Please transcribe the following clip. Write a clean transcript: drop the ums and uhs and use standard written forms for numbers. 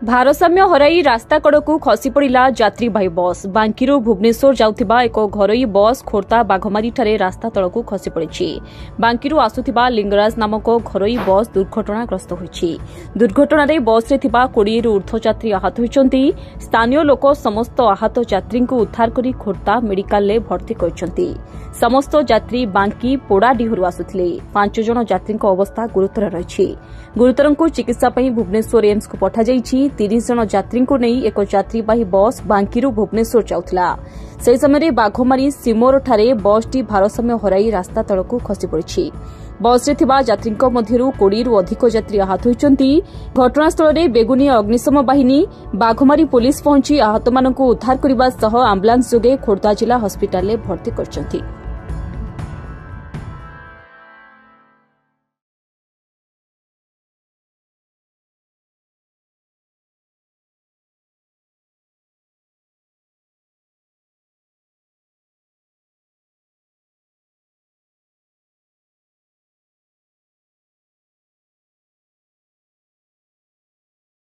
ଭାରସାମ୍ୟ ହରାଇ ରାସ୍ତା କଡ଼କୁ ଖସି ପଡ଼ିଲା ଯାତ୍ରୀବାହୀ ବସ୍। ବାଙ୍କିରୁ ଭୁବନେଶ୍ୱର ଯାଉଥିବା ଏକ ଘରୋଇ ବସ୍ ଖୋର୍ଦ୍ଧା ବାଘମାରୀଠାରେ ରାସ୍ତା ତଳକୁ ଖସି ପଡ଼ିଛି। ବାଙ୍କିରୁ ଆସୁଥିବା ଲିଙ୍ଗରାଜ ନାମକ ଘରୋଇ ବସ୍ ଦୁର୍ଘଟଣାଗ୍ରସ୍ତ ହୋଇଛି। ଦୁର୍ଘଟଣାରେ ବସ୍ରେ ଥିବା 20ରୁ ଊର୍ଦ୍ଧ୍ୱ ଯାତ୍ରୀ ଆହତ ହୋଇଛନ୍ତି। ସ୍ଥାନୀୟ ଲୋକ ସମସ୍ତ ଆହତ ଯାତ୍ରୀଙ୍କୁ ଉଦ୍ଧାର କରି ଖୋର୍ଦ୍ଧା ମେଡିକାଲରେ ଭର୍ତ୍ତି କରିଛନ୍ତି। ସମସ୍ତ ଯାତ୍ରୀ ବାଙ୍କି ପୋଡ଼ାଡିହରୁ ଆସୁଥିଲେ। 5 ଜଣ ଯାତ୍ରୀଙ୍କ ଅବସ୍ଥା ଗୁରୁତର ରହିଛି। ଗୁରୁତରଙ୍କୁ ଚିକିତ୍ସା ପାଇଁ ଭୁବନେଶ୍ୱର ଏମ୍ସକୁ ପଠାଯାଇଛି। 30 ଜଣ ଯାତ୍ରୀଙ୍କୁ ନେଇ ଏକ ଯାତ୍ରୀବାହୀ ବସ୍ ବାଙ୍କିରୁ ଭୁବନେଶ୍ୱର ଯାଉଥିଲା। ସେହି ସମୟରେ ବାଘମାରୀ ସିମୋରଠାରେ ବସ୍ଟି ଭାରସାମ୍ୟ ହରାଇ ରାସ୍ତା ତଳକୁ ଖସି ପଡ଼ିଛି। ବସ୍ରେ ଥିବା ଯାତ୍ରୀଙ୍କ ମଧ୍ୟରୁ 20ରୁ ଅଧିକ ଯାତ୍ରୀ ଆହତ ହୋଇଛନ୍ତି। ଘଟଣାସ୍ଥଳରେ ବେଗୁନିଆ ଅଗ୍ନିଶମ ବାହିନୀ, ବାଘମାରୀ ପୁଲିସ୍ ପହଞ୍ଚି ଆହତମାନଙ୍କୁ ଉଦ୍ଧାର କରିବା ସହ ଆମ୍ବୁଲାନ୍ସ ଯୋଗେ ଖୋର୍ଦ୍ଧା ଜିଲ୍ଲା ହସ୍ପିଟାଲରେ ଭର୍ତ୍ତି କରିଛନ୍ତି।